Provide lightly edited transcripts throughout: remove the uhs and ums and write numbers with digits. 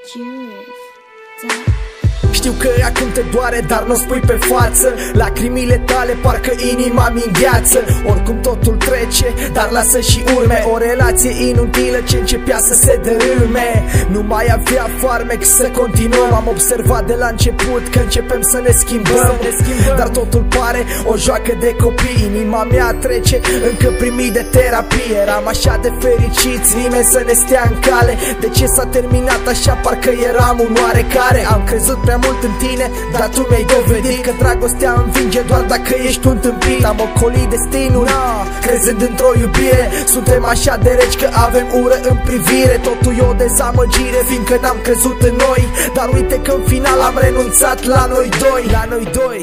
Știu că acum te doare, dar nu spui pe față. Lacrimile tale parcă inima-mi îngheață. Oricum totul trece, dar lasă și urme. O relație inutilă ce începea să se dărâme. Nu mai avea farmec să continuăm. Am observat de la început că începem să ne schimbăm. Dar totul pare o joacă de copii. Inima mea trece încă prin mii de terapie. Eram așa de fericiți, nimeni să ne stea în cale. De ce s-a terminat așa? Parcă eram un oarecare. Am crezut prea mult în tine, dar tu mi-ai dovedit că dragostea învinge doar dacă ești un tâmpit. Am ocolit destinul, crezând într-o iubire. Suntem așa de reci că avem ură în privire. Totul e o dezamăgire, fiindcă n-am crezut în noi. Dar uite că în final am renunțat la noi doi. La noi doi.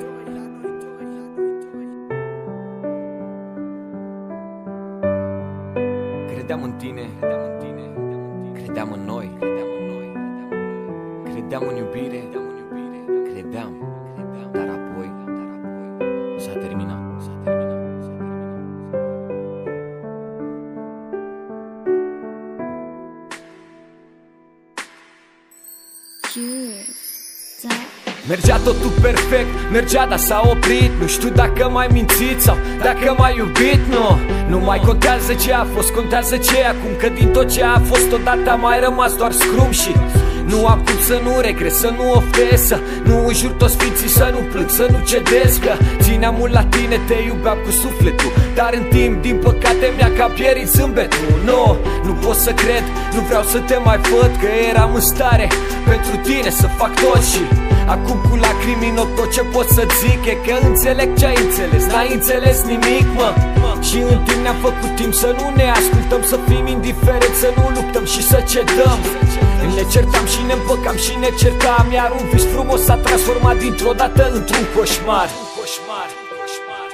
Credeam în tine, credeam în noi, credeam în iubire, credeam, dar apoi s-a terminat. Mergea totul perfect, mergea, dar s-a oprit. Nu știu dacă m-ai mințit sau dacă m-ai iubit. Nu mai contează ce a fost, contează ce e acum. Că din tot ce a fost odată a mai rămas doar scrum. Și nu am cum să nu regret, să nu oftez, să nu înjur toți sfinții, să nu plâng, să nu cedez. Că țineam mult la tine, te iubeam cu sufletul. Dar în timp, din păcate, mi-a cam pierit zâmbetul. Nu pot să cred, nu vreau să te mai văd. Că eram în stare pentru tine să fac tot. Și acum cu lacrimi în ochi tot ce pot să zic e că înțeleg ce ai înțeles, n-ai înțeles nimic, mă. Și în timp ne-am făcut timp să nu ne ascultăm, să fim indiferenți, să nu luptăm și să cedăm. Ne certam și ne împăcam și ne certam, iar un vis frumos s-a transformat dintr-o dată într-un coșmar.